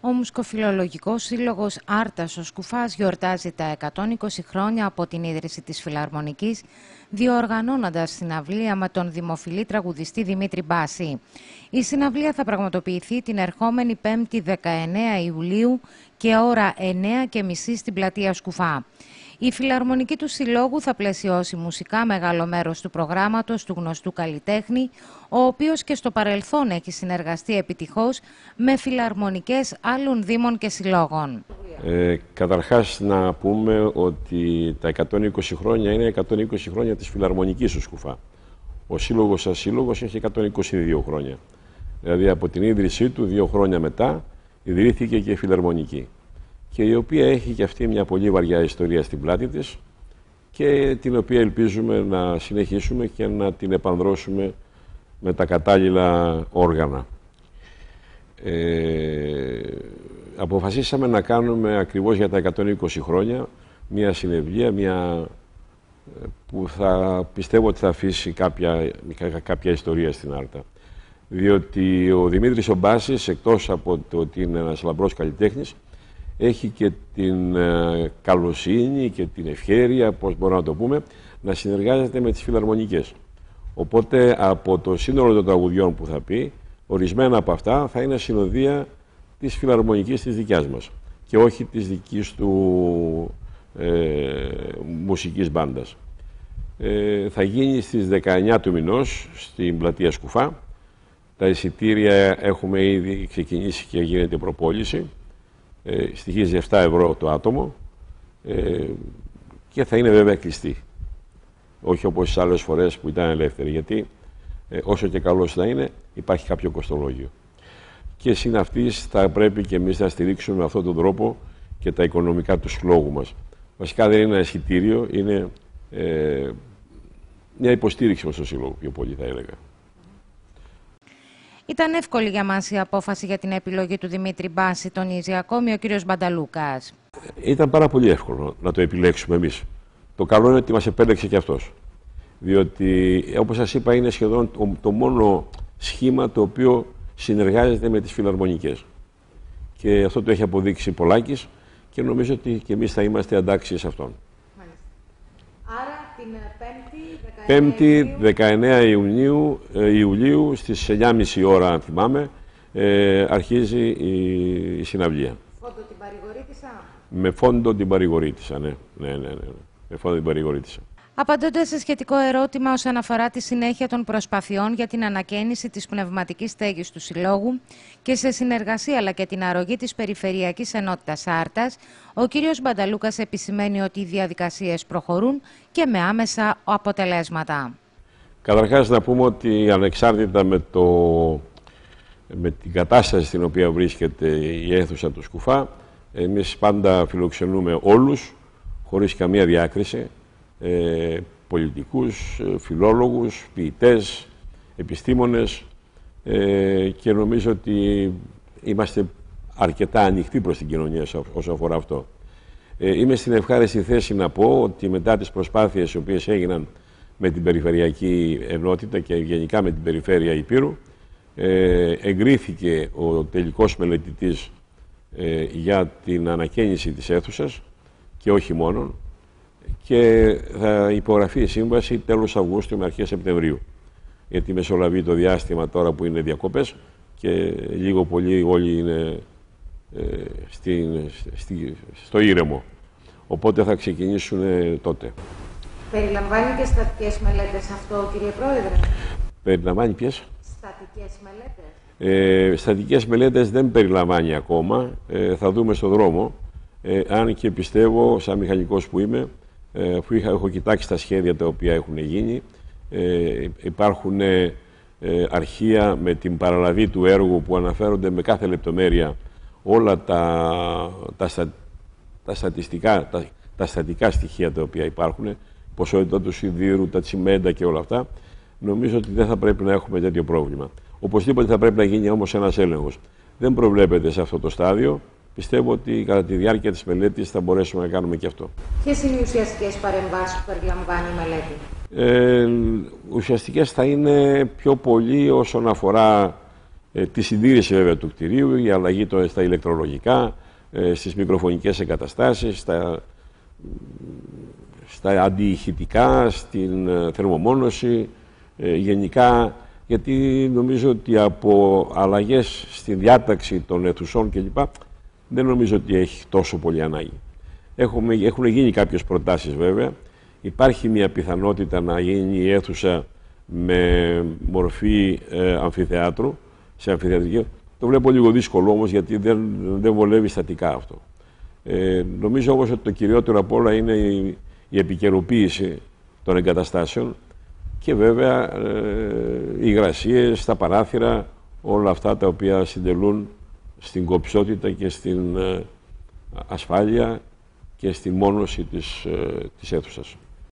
Ο Μουσικοφιλολογικός Σύλλογος Άρτας ο Σκουφάς γιορτάζει τα 120 χρόνια από την ίδρυση της Φιλαρμονικής, διοργανώνοντας συναυλία με τον δημοφιλή τραγουδιστή Δημήτρη Μπάση. Η συναυλία θα πραγματοποιηθεί την ερχόμενη 5η 19 Ιουλίου και ώρα 9:30 στην πλατεία Σκουφά. Η Φιλαρμονική του Συλλόγου θα πλαισιώσει μουσικά μεγάλο μέρος του προγράμματος του γνωστού καλλιτέχνη, ο οποίος και στο παρελθόν έχει συνεργαστεί επιτυχώς με φιλαρμονικές άλλων δήμων και συλλόγων. Καταρχάς να πούμε ότι τα 120 χρόνια είναι 120 χρόνια της Φιλαρμονικής του Σκουφά. Ο σύλλογος σαν σύλλογος έχει 122 χρόνια. Δηλαδή από την ίδρυσή του 2 χρόνια μετά ιδρύθηκε και η Φιλαρμονική, και η οποία έχει και αυτή μια πολύ βαριά ιστορία στην πλάτη της και την οποία ελπίζουμε να συνεχίσουμε και να την επανδρώσουμε με τα κατάλληλα όργανα. Αποφασίσαμε να κάνουμε ακριβώς για τα 120 χρόνια μια συναυλία, που πιστεύω ότι θα αφήσει κάποια ιστορία στην Άρτα. Διότι ο Δημήτρης ο Μπάσης, εκτός από το ότι είναι ένας λαμπρός καλλιτέχνης, έχει και την καλοσύνη και την ευχέρεια, πώς μπορούμε να το πούμε, να συνεργάζεται με τις φιλαρμονικές. Οπότε από το σύνολο των τραγουδιών που θα πει, ορισμένα από αυτά θα είναι συνοδεία της φιλαρμονικής της δικιάς μας και όχι της δικής του μουσικής μπάντας. Θα γίνει στις 19 του μηνός στην πλατεία Σκουφά. Τα εισιτήρια έχουμε ήδη ξεκινήσει και γίνεται προπόληση. Στοιχίζει 7 ευρώ το άτομο και θα είναι βέβαια κλειστή. Όχι όπως τις άλλες φορές που ήταν ελεύθερη, γιατί όσο και καλός θα είναι υπάρχει κάποιο κοστολόγιο. Και συν αυτής θα πρέπει και εμείς να στηρίξουμε με αυτόν τον τρόπο και τα οικονομικά του συλλόγου μας. Βασικά δεν είναι ένα εισιτήριο, είναι μια υποστήριξη μας στο σύλλογο, πιο πολύ θα έλεγα. Ήταν εύκολη για μας η απόφαση για την επιλογή του Δημήτρη Μπάση, τονίζει ακόμη ο κύριος Μπανταλούκας. Ήταν πάρα πολύ εύκολο να το επιλέξουμε εμείς. Το καλό είναι ότι μας επέλεξε και αυτός. Διότι, όπως σας είπα, είναι σχεδόν το μόνο σχήμα το οποίο συνεργάζεται με τις φιλαρμονικές. Και αυτό το έχει αποδείξει Πολάκης και νομίζω ότι και εμείς θα είμαστε αντάξιοι σε αυτόν. Μάλιστα. Άρα την 5η 19 Ιουλίου στις 9:30 ώρα, αν θυμάμαι, αρχίζει η συναυλία. Φόντο την Παρηγορήτισσα. Με φόντο την Παρηγορήτισσα, ναι. Με φόντο την Παρηγορήτισσα. Απαντώντας σε σχετικό ερώτημα όσον αφορά τη συνέχεια των προσπαθειών για την ανακαίνιση της πνευματικής στέγης του Συλλόγου και σε συνεργασία αλλά και την αρρωγή της Περιφερειακής Ενότητας Άρτας, ο κύριος Μπανταλούκας επισημαίνει ότι οι διαδικασίες προχωρούν και με άμεσα αποτελέσματα. Καταρχάς να πούμε ότι ανεξάρτητα με την κατάσταση στην οποία βρίσκεται η αίθουσα του Σκουφά, εμείς πάντα φιλοξενούμε όλους, χωρίς καμία διάκριση, πολιτικούς, φιλόλογους, ποιητές, επιστήμονες, και νομίζω ότι είμαστε αρκετά ανοιχτοί προς την κοινωνία όσο αφορά αυτό. Είμαι στην ευχάριστη θέση να πω ότι μετά τις προσπάθειες οι οποίες έγιναν με την Περιφερειακή Ενότητα και γενικά με την Περιφέρεια Ηπείρου, εγκρίθηκε ο τελικός μελετητής για την ανακαίνιση της αίθουσας και όχι μόνον, και θα υπογραφεί η σύμβαση τέλος Αυγούστου με αρχές Σεπτεμβρίου. Γιατί μεσολαβεί το διάστημα τώρα που είναι διακοπές και λίγο πολύ όλοι είναι στο ήρεμο. Οπότε θα ξεκινήσουν τότε. Περιλαμβάνει και στατικές μελέτες αυτό, κύριε Πρόεδρε? Περιλαμβάνει ποιες? Στατικές μελέτες. Στατικές μελέτες δεν περιλαμβάνει ακόμα. Θα δούμε στο δρόμο. Αν και πιστεύω, σαν μηχανικός που είμαι, αφού έχω κοιτάξει τα σχέδια τα οποία έχουν γίνει, υπάρχουν αρχεία με την παραλαβή του έργου που αναφέρονται με κάθε λεπτομέρεια όλα τα στατικά στοιχεία τα οποία υπάρχουν, ποσότητα του σιδήρου, τα τσιμέντα και όλα αυτά. Νομίζω ότι δεν θα πρέπει να έχουμε τέτοιο πρόβλημα. Οπωσδήποτε θα πρέπει να γίνει όμως ένας έλεγχος. Δεν προβλέπεται σε αυτό το στάδιο. Πιστεύω ότι κατά τη διάρκεια της μελέτης θα μπορέσουμε να κάνουμε και αυτό. Ποιες είναι οι ουσιαστικές παρεμβάσεις που περιλαμβάνει η μελέτη? Ουσιαστικές θα είναι πιο πολύ όσον αφορά Τη συντήρηση βέβαια του κτηρίου, η αλλαγή στα ηλεκτρολογικά, στις μικροφωνικές εγκαταστάσεις, στα αντιηχητικά, στην θερμομόνωση, γενικά, γιατί νομίζω ότι από αλλαγές στη διάταξη των αιθουσών κλπ. Δεν νομίζω ότι έχει τόσο πολύ ανάγκη. Έχουν γίνει κάποιες προτάσεις βέβαια. Υπάρχει μια πιθανότητα να γίνει η αίθουσα με μορφή αμφιθεάτρου, σε αμφιθεατρική. Το βλέπω λίγο δύσκολο όμως, γιατί δεν βολεύει στατικά αυτό. Νομίζω όμως ότι το κυριότερο απ' όλα είναι η επικαιροποίηση των εγκαταστάσεων και βέβαια οι υγρασίες, τα παράθυρα, όλα αυτά τα οποία συντελούν στην κομψότητα και στην ασφάλεια και στη μόνωση της αίθουσας.